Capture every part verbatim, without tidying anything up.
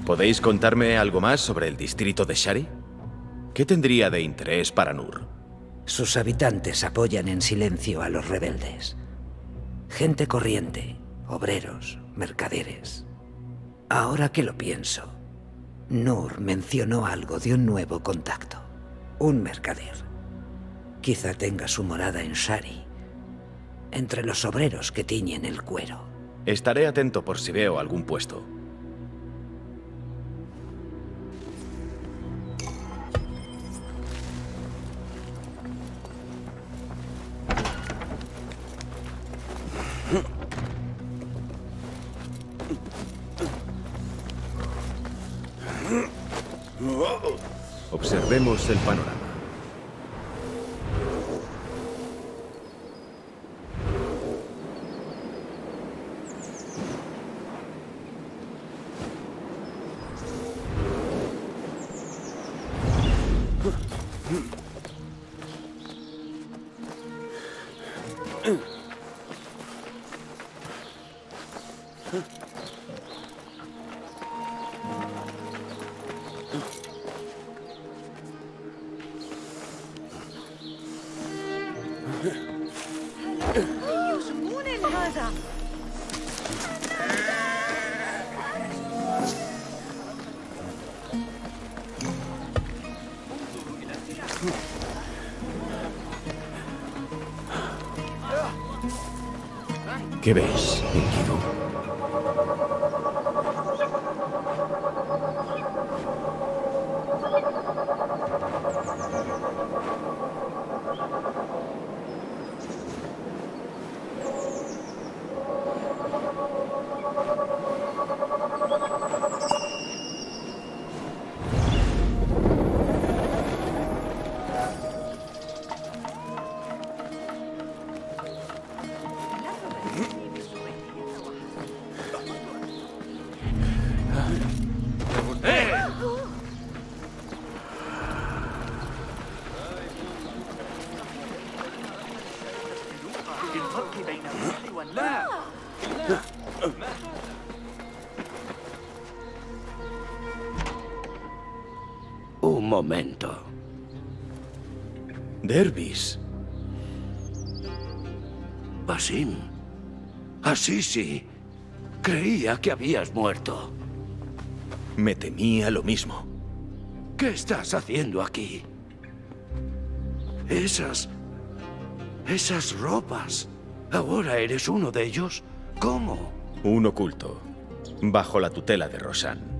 ¿Podéis contarme algo más sobre el distrito de Shari? ¿Qué tendría de interés para Nur? Sus habitantes apoyan en silencio a los rebeldes. Gente corriente, obreros, mercaderes. Ahora que lo pienso, Nur mencionó algo de un nuevo contacto. Un mercader. Quizá tenga su morada en Shari, entre los obreros que tiñen el cuero. Estaré atento por si veo algún puesto. Observemos el panorama. ¿Qué ves, Enkidu? Un momento. Dervis. Basim. Así sí. Creía que habías muerto. Me temía lo mismo. ¿Qué estás haciendo aquí? Esas... esas ropas. ¿Ahora eres uno de ellos? ¿Cómo? Un oculto, bajo la tutela de Roshan.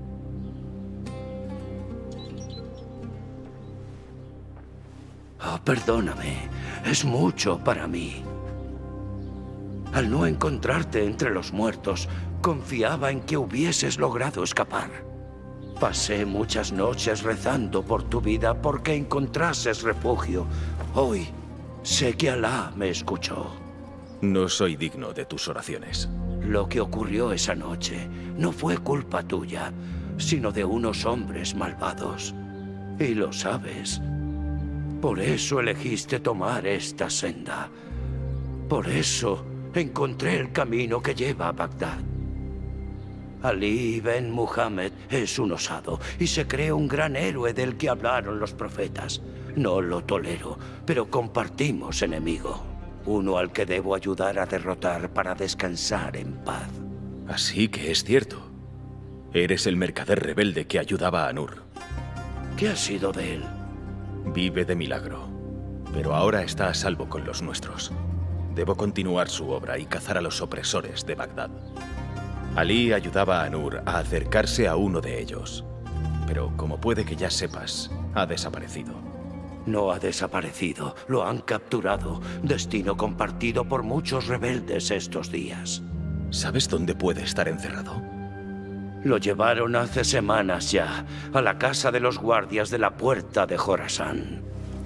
Oh, perdóname. Es mucho para mí. Al no encontrarte entre los muertos, confiaba en que hubieses logrado escapar. Pasé muchas noches rezando por tu vida porque encontrases refugio. Hoy sé que Alá me escuchó. No soy digno de tus oraciones. Lo que ocurrió esa noche no fue culpa tuya, sino de unos hombres malvados. Y lo sabes. Por eso elegiste tomar esta senda. Por eso encontré el camino que lleva a Bagdad. Ali Ben Muhammad es un osado y se cree un gran héroe del que hablaron los profetas. No lo tolero, pero compartimos enemigo. Uno al que debo ayudar a derrotar para descansar en paz. Así que es cierto. Eres el mercader rebelde que ayudaba a Nur. ¿Qué ha sido de él? Vive de milagro, pero ahora está a salvo con los nuestros. Debo continuar su obra y cazar a los opresores de Bagdad. Ali ayudaba a Nur a acercarse a uno de ellos, pero como puede que ya sepas, ha desaparecido. No ha desaparecido, lo han capturado, destino compartido por muchos rebeldes estos días. ¿Sabes dónde puede estar encerrado? Lo llevaron hace semanas ya, a la casa de los guardias de la puerta de Jorasán.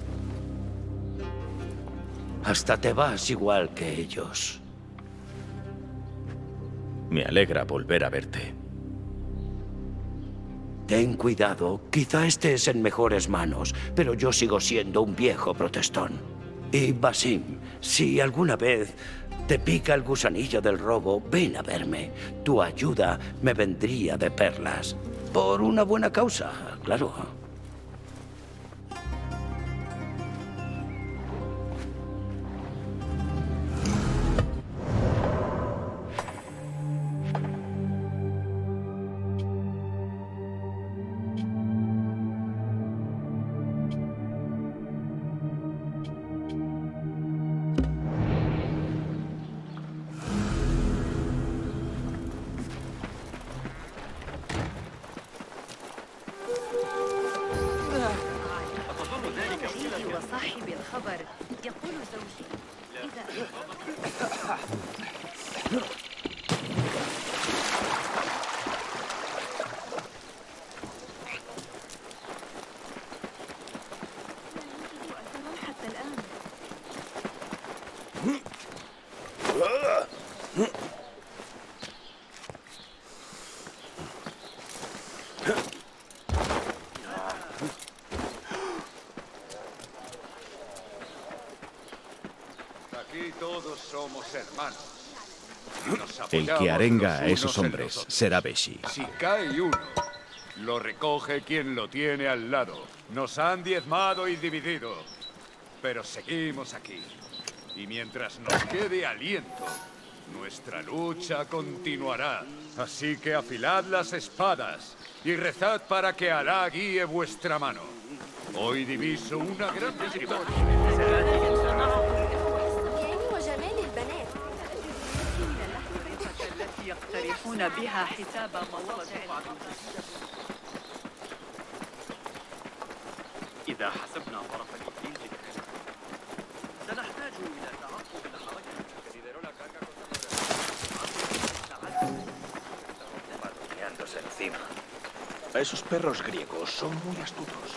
Hasta te vas igual que ellos. Me alegra volver a verte. Ten cuidado, quizá estés en mejores manos, pero yo sigo siendo un viejo protestón. Y Basim, si alguna vez te pica el gusanillo del robo, ven a verme. Tu ayuda me vendría de perlas. Por una buena causa, claro. وصاحب الخبر يقول زوجي إذا حتى الآن Aquí todos somos hermanos. Nos El que apoyamos arenga los a unos esos en hombres los otros. será Beshi. Si cae uno, lo recoge quien lo tiene al lado. Nos han diezmado y dividido, pero seguimos aquí. Y mientras nos quede aliento, nuestra lucha continuará. Así que afilad las espadas y rezad para que Alá guíe vuestra mano. Hoy diviso una gran victoria. التي يقترحون بها حساب مواضع إذا حسبنا طرف الإبليس سنحتاج إلى تعقب الحركة. Encima. Esos perros griegos son muy astutos.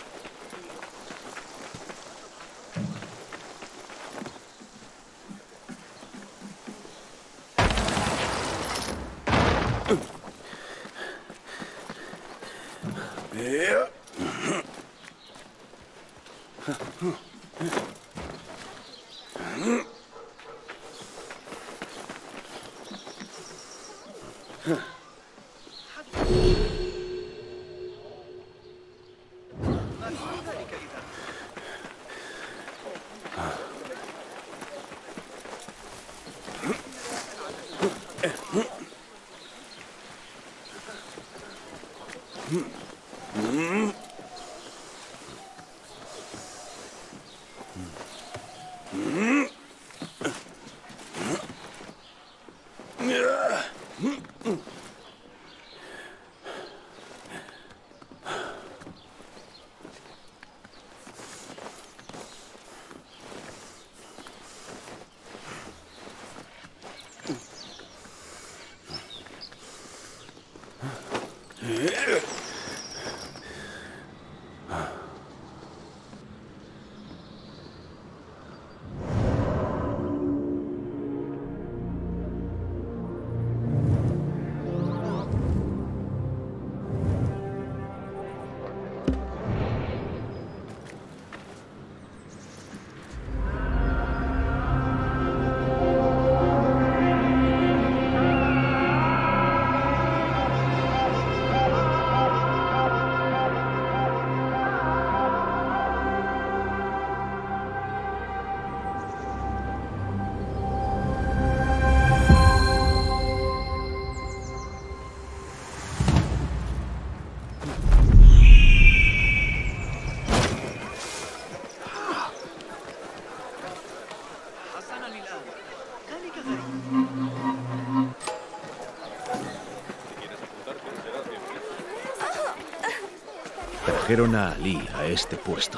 Trajeron a Ali a este puesto.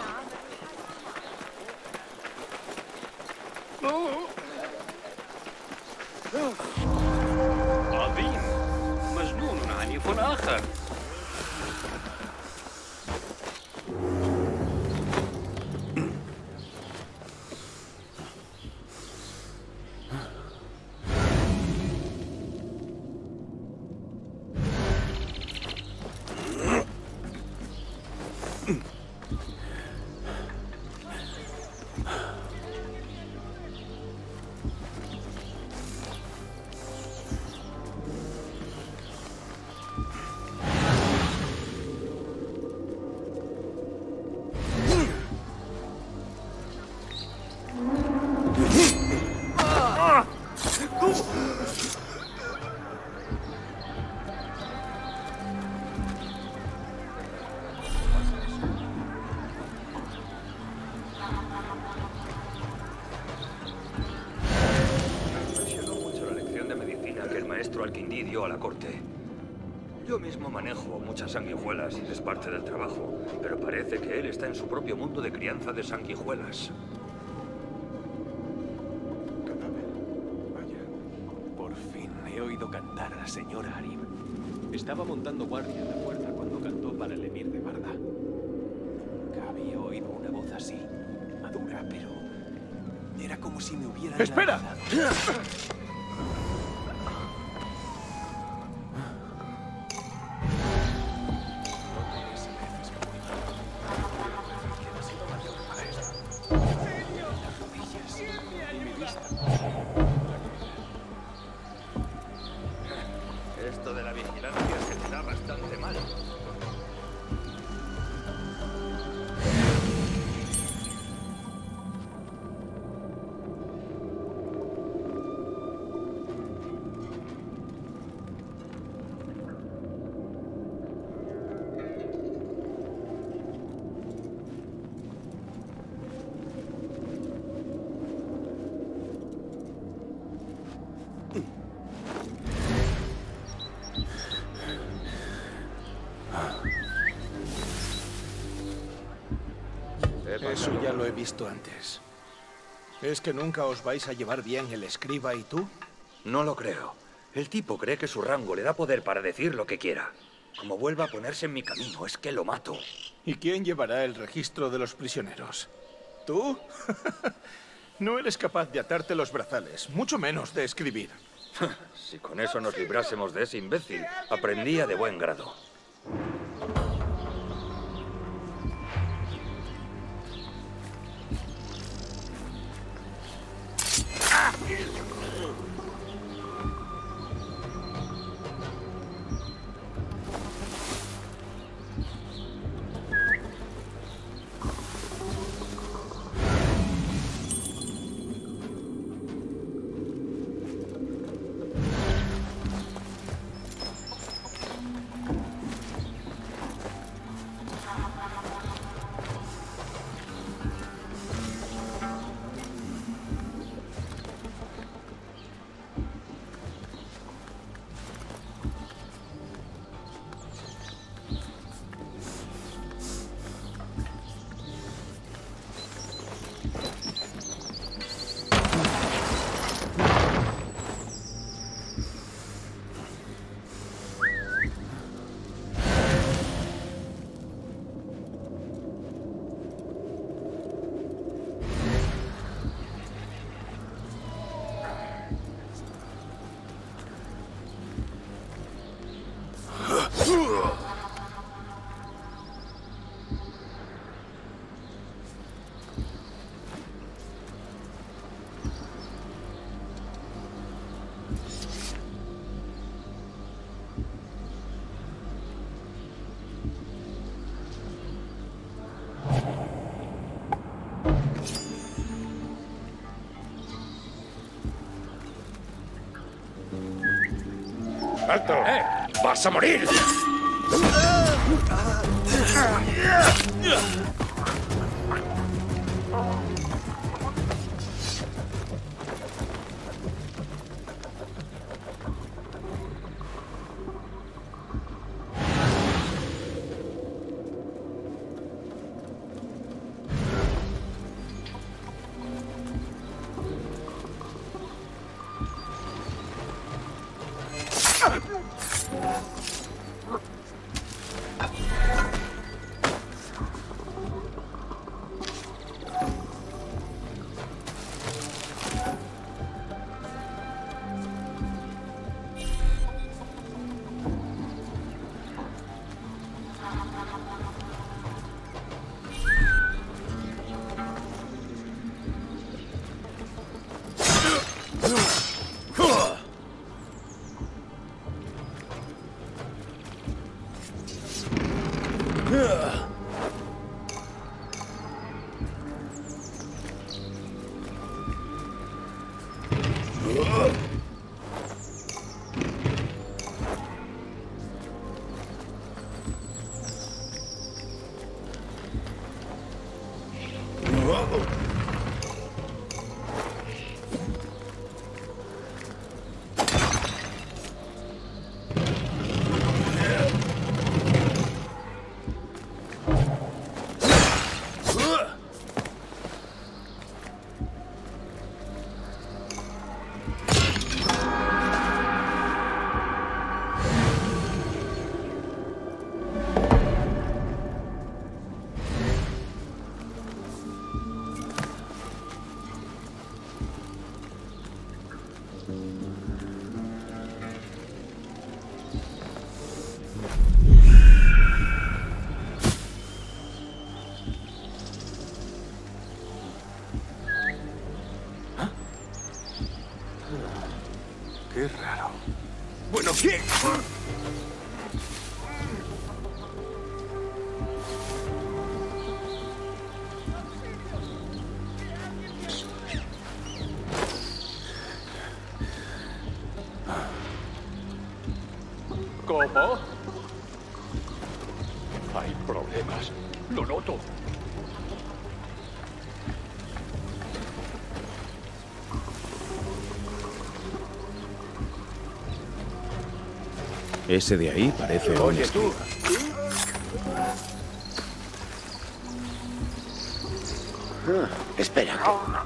عظيم. مجنون عنيف آخر. ascendió a la corte. Yo mismo manejo muchas sanguijuelas, es parte del trabajo, pero parece que él está en su propio mundo de crianza de sanguijuelas. Cadáver. Vaya. Por fin he oído cantar a la señora Arim. Estaba montando guardia en la puerta cuando cantó para el emir de Barda. Nunca había oído una voz así. Madura, pero... era como si me hubieran... ¡Espera! lanzado. Esto de la vigilancia se te da bastante mal. Eso ya lo he visto antes. ¿Es que nunca os vais a llevar bien el escriba y tú? No lo creo. El tipo cree que su rango le da poder para decir lo que quiera. Como vuelva a ponerse en mi camino, es que lo mato. ¿Y quién llevará el registro de los prisioneros? ¿Tú? No eres capaz de atarte los brazales, mucho menos de escribir. Si con eso nos librásemos de ese imbécil, aprendía de buen grado. ¡Alto! ¡Eh! ¡Vas a morir! ¿Cómo? Hay problemas. Lo noto. Ese de ahí parece un Oye, tú. Ah, espera.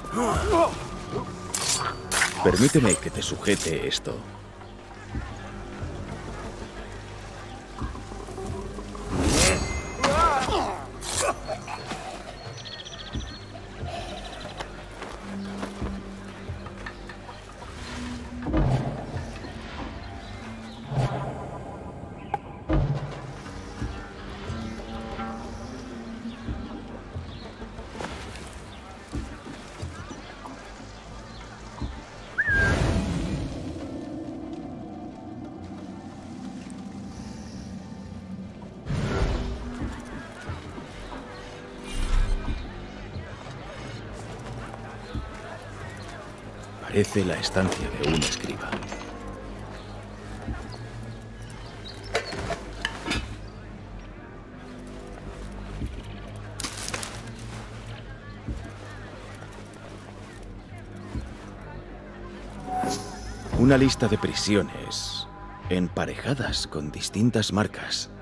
Permíteme que te sujete esto. Parece la estancia de un escriba. Una lista de prisiones emparejadas con distintas marcas.